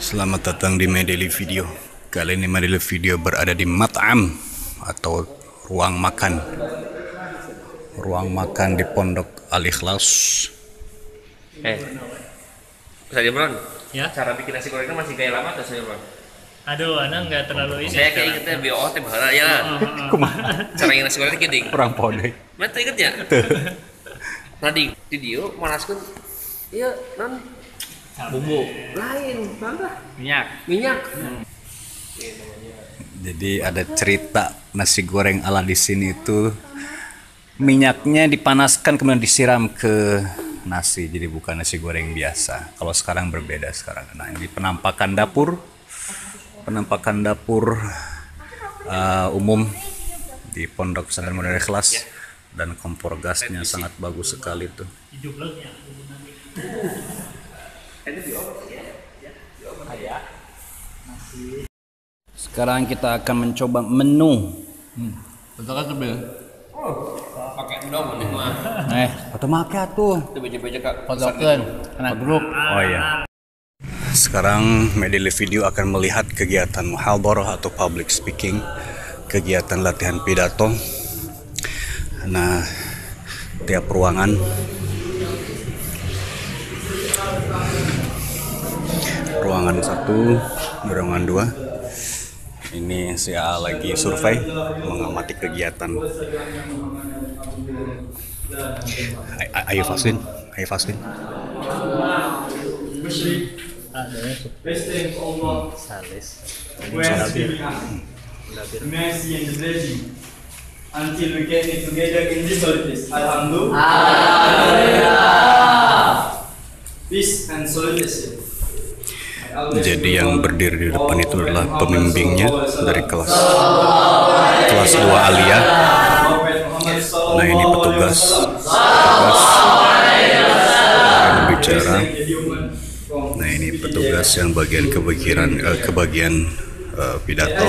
Selamat datang di Medeli Video. Kali ini Medeli Video berada di Mat'am atau ruang makan. Ruang makan di Pondok Al-Ikhlas. Saya Bron, ya? Cara bikin nasi gorengnya masih gaya lama atau saya Bron? Aduh, anak nggak terlalu ini. Saya kayak ingetnya BO teh bahara ya. Kumaha? Cara yang nasi goreng kiting. Kurang podek. Mana inget ya? Tadi di dia manaskeun iya non bumbu lain apa? Minyak. Jadi ada cerita nasi goreng ala di sini itu minyaknya dipanaskan kemudian disiram ke nasi, jadi bukan nasi goreng biasa. Kalau sekarang berbeda sekarang. Nah, ini penampakan dapur umum di Pondok Pesantren Modern Ikhlas, dan kompor gasnya sangat bagus sekali tuh. Sekarang kita akan mencoba menu. Betul kan tuh pakai endong nih mah. Foto make atuh. Itu beja-beja Kak. Fotokan anak grup. Oh iya. Sekarang Medeli Video akan melihat kegiatan muhadharah atau public speaking, kegiatan latihan pidato. Nah, tiap ruangan ruangan 1, ruangan 2. Ini si A lagi survei, mengamati kegiatan. Ayo Fasin. Best thanks Allah. Who has given us mercy and blessing until we get it together in this solstice. Alhamdulillah. Peace and solstice. Jadi yang berdiri di depan itu adalah pembimbingnya dari kelas 2 Aliyah. Nah, ini petugas yang berbicara. Nah, ini petugas yang bagian kebagian pidato.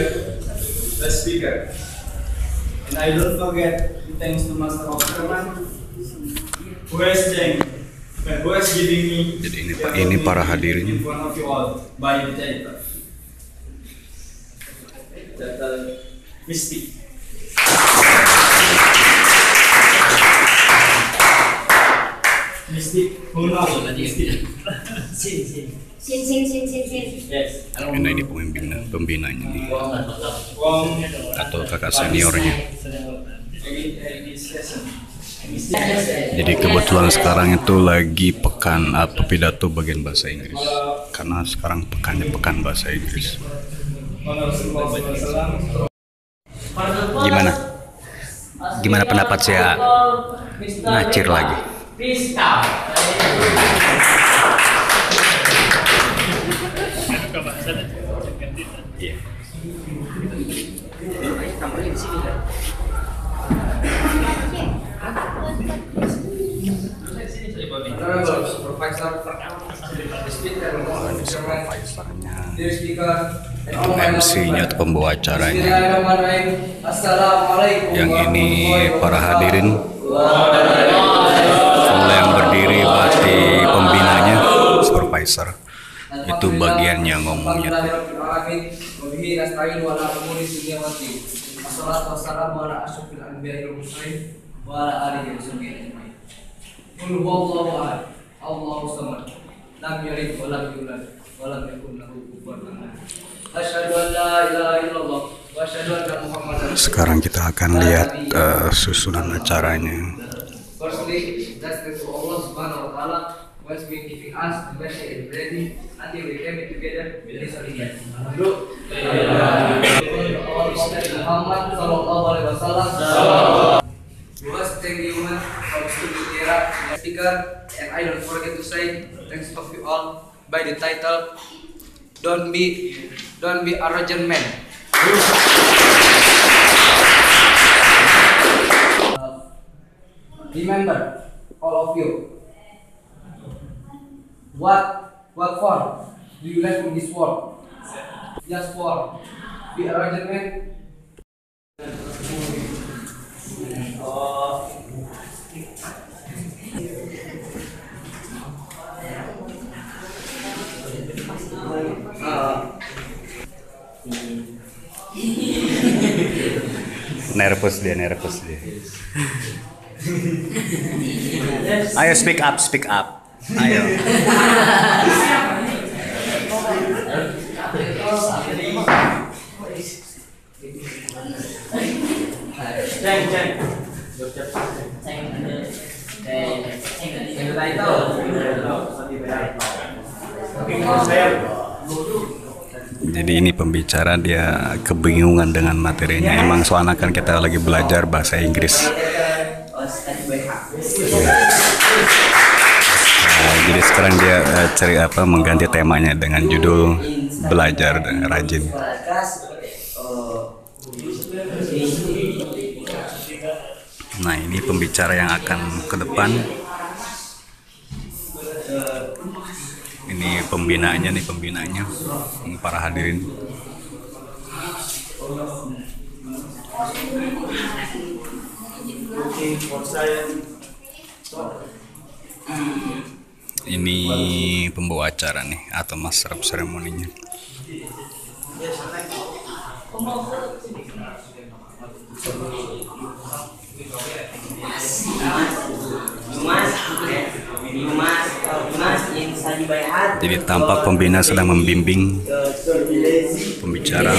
And I don't forget thanks to Master of Firman who has giving me. Jadi ini para hadirin. Mystic. Yes. Nah, ini pembinanya nih, atau kakak seniornya. Jadi kebetulan sekarang itu lagi pekan pidato bagian bahasa Inggris, karena sekarang pekan bahasa Inggris. Gimana pendapat saya ngacir lagi? Iya. Supervisornya, MC-nya atau pembawa acaranya. Yang ini para hadirin. Kalau yang berdiri berarti pembinanya, supervisor. Itu bagiannya ngomongnya tuh. Sekarang kita akan lihat susunan acaranya. Firstly, that's to Allah Subhanahu wa Ta'ala was giving us the best and ready until we came together with this religion. Muhammad Sallallahu Alaihi Wasallam was thank you man for student era speaker, and I don't forget to say thanks to you all by the title Don't be arrogant man. Remember, all of you, what for do you left in this world? Just for be arrogant man. Nervous dia. Ayo speak up. Ayo. Jadi ini pembicara dia kebingungan dengan materinya. Emang soalnya kan kita lagi belajar bahasa Inggris. Jadi sekarang dia cari mengganti temanya dengan judul belajar dan rajin. Nah, ini pembicara yang akan ke depan. Ini pembinaannya ini para hadirin. Ini pembawa acara nih atau master of ceremony-nya. Jadi tampak pembina sedang membimbing pembicara.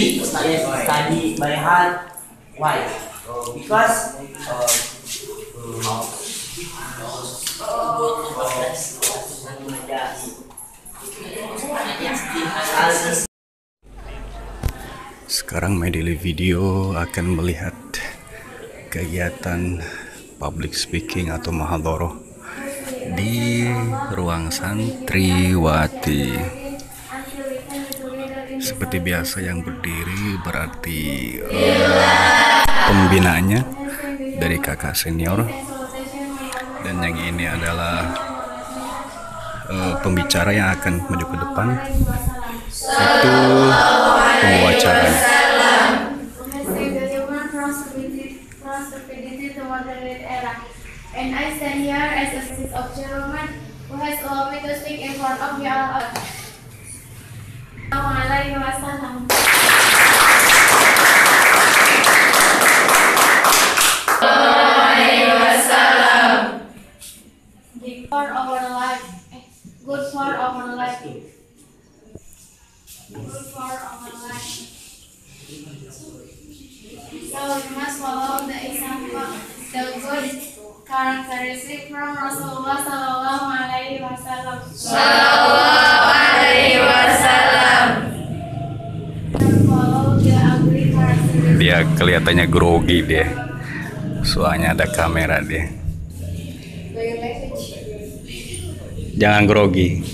Sekarang Medley Video akan melihat kegiatan public speaking atau mahadhoroh di ruang santriwati. Seperti biasa yang berdiri berarti pembinaannya dari kakak senior, dan yang ini adalah pembicara yang akan maju ke depan, itu pembawa acaranya. And I stand here as a citizen of Jerman who has allowed me to speak in front of you all. Assalamualaikum warahmatullahi wabarakatuh. Good for our life. Good for our life. Good for our life. So we must follow the example, the good characteristic from Rasulullah Sallallahu Alaihi Wasallam. Sallallahu Alaihi Wasallam. Follow the ugly characteristic. Dia kelihatannya grogi dia. Soalnya ada kamera dia. Jangan grogi.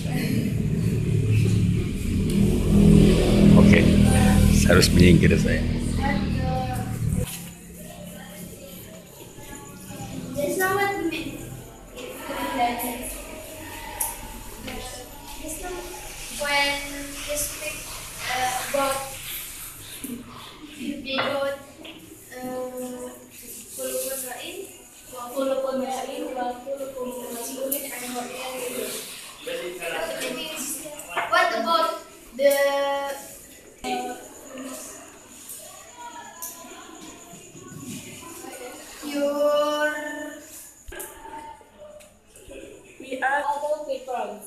Oke, saya harus menyingkir saya. When you speak about God, what about the your we are other people.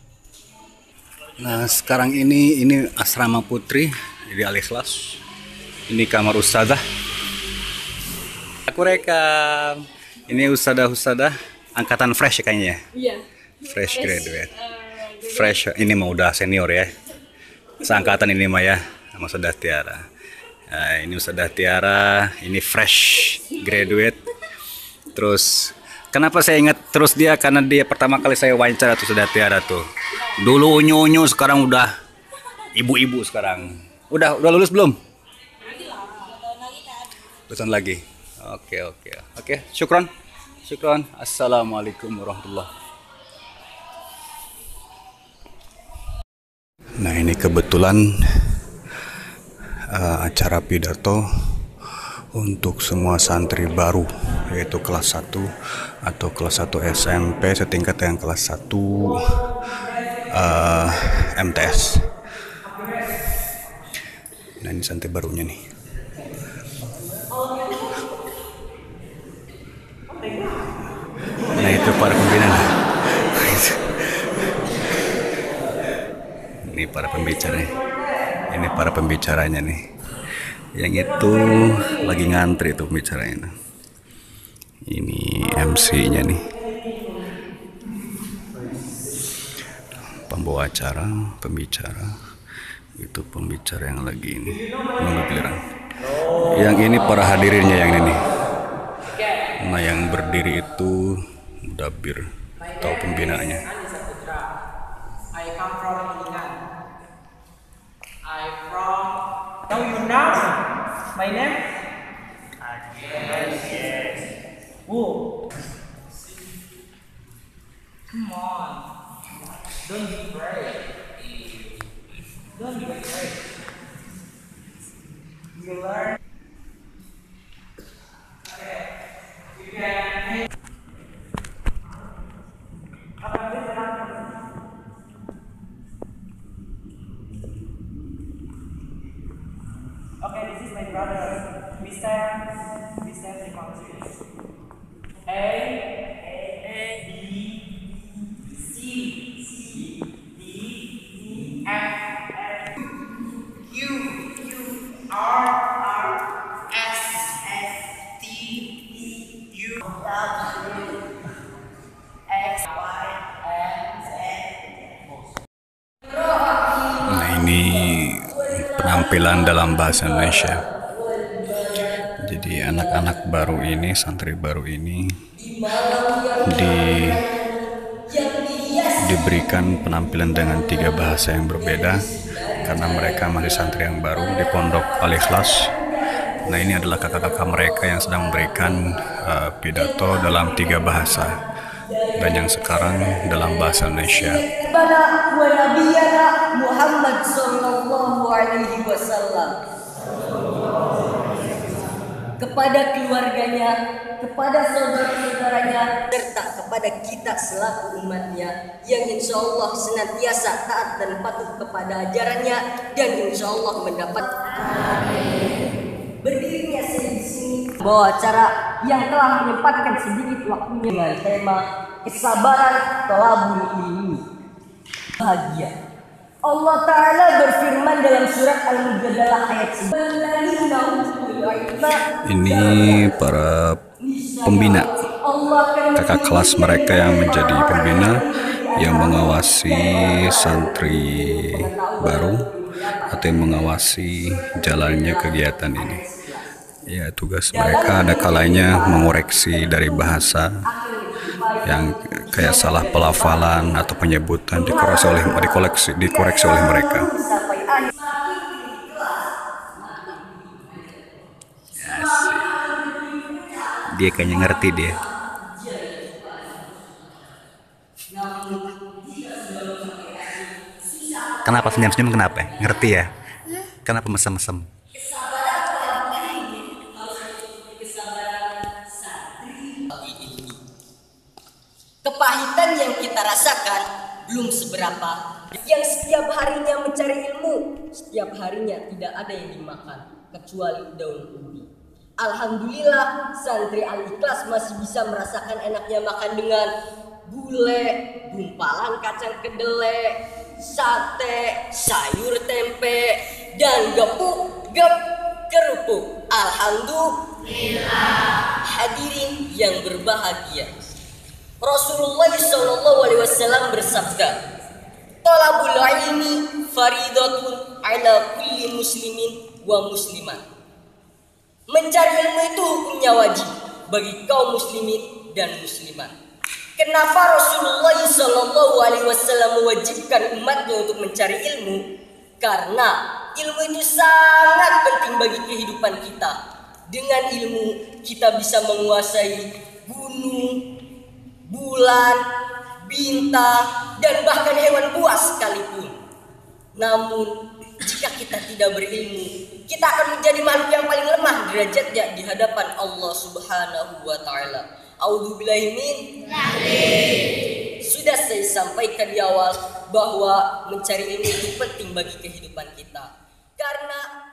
Nah, sekarang ini asrama putri di Al-Ikhlas. Ini kamar ustadzah. Aku rekam. Ini ustadzah angkatan fresh kayaknya. Iya. Fresh graduate. Fresh ini mah udah senior ya. Seangkatan ini mah ya sama Ustadzah Tiara. Nah, ini Ustadzah Tiara, ini fresh graduate. Terus kenapa saya ingat terus dia, karena dia pertama kali saya wawancara tuh Ustadzah Tiara tuh. Dulu unyu-unyu, sekarang udah ibu-ibu sekarang. Udah lulus belum? Lulusan lagi. Oke. Syukron. Assalamualaikum warahmatullahi. Nah, ini kebetulan acara pidato untuk semua santri baru, yaitu kelas 1 atau kelas 1 SMP setingkat dengan kelas 1 MTS. Nah, ini santri barunya nih. Itu para pembina. Ini para pembicara. Ini para pembicaranya nih. Yang itu lagi ngantri tuh pembicaranya. Ini MC-nya nih. Pembawa acara, pembicara. Itu pembicara yang lagi ini nunggu giliran. Yang ini para hadirinnya yang ini nih. Nah, yang berdiri itu mudabir atau pembinaannya. I come from Kuningan. I from. Know you now? My name? Yes. Who? Come on. Don't be afraid. Don't be afraid. You learn. Okay. You can. Okay, this is my brother, Mr. Trimasis. A, B, C, D, E, F, Q, R, S, T, U, W, X, Y, and Z. Nah, ini penampilan dalam bahasa Indonesia. Jadi anak-anak baru ini, santri baru ini diberikan penampilan dengan 3 bahasa yang berbeda karena mereka masih santri yang baru di Pondok Al-Ikhlas. Nah, ini adalah kakak-kakak mereka yang sedang memberikan pidato dalam 3 bahasa, dan yang sekarang dalam bahasa Indonesia. Muhammad sallallahu alaihi wasallam, kepada keluarganya, kepada saudara-saudaranya, serta kepada kita selaku umatnya yang insya Allah senantiasa taat dan patuh kepada ajarannya dan insya Allah mendapat. Berdirinya saya di sini bahwa acara yang telah menyempatkan sedikit waktunya dengan tema kesabaran tolabul ilmi, bahagia. Allah Ta'ala berfirman dalam surat Al-Mujadalah ayat 9. Ini para pembina, kakak kelas mereka yang menjadi pembina, yang mengawasi santri baru atau yang mengawasi jalannya kegiatan ini. Ya, tugas mereka ada kalanya mengoreksi dari bahasa yang kayak salah pelafalan atau penyebutan dikoreksi oleh mereka. Dia kayaknya ngerti dia. Kenapa senyum-senyum, kenapa? Ngerti ya? Kenapa mesem-mesem? Kepahitan yang kita rasakan belum seberapa. Yang setiap harinya mencari ilmu, setiap harinya tidak ada yang dimakan kecuali daun ubi. Alhamdulillah, santri Al-Ikhlas masih bisa merasakan enaknya makan dengan gulai, gumpalan kacang kedelai, sate, sayur tempe, dan kerupuk. Alhamdulillah. Hadirin yang berbahagia, Rasulullah SAW bersabda, "Talabul ilmi faridatun ala kulli muslimin wa muslimat." Mencari ilmu itu hukumnya wajib bagi kaum muslimin dan muslimat. Kenapa Rasulullah SAW mewajibkan umatnya untuk mencari ilmu? Karena ilmu itu sangat penting bagi kehidupan kita. Dengan ilmu kita bisa menguasai gunung, bulan, bintang, dan bahkan hewan buas sekalipun. Namun, jika kita tidak berilmu, kita akan menjadi makhluk yang paling lemah derajatnya di hadapan Allah Subhanahu wa Ta'ala. A'udzubillahi min dzalik. Sudah saya sampaikan di awal bahwa mencari ilmu itu penting bagi kehidupan kita. Karena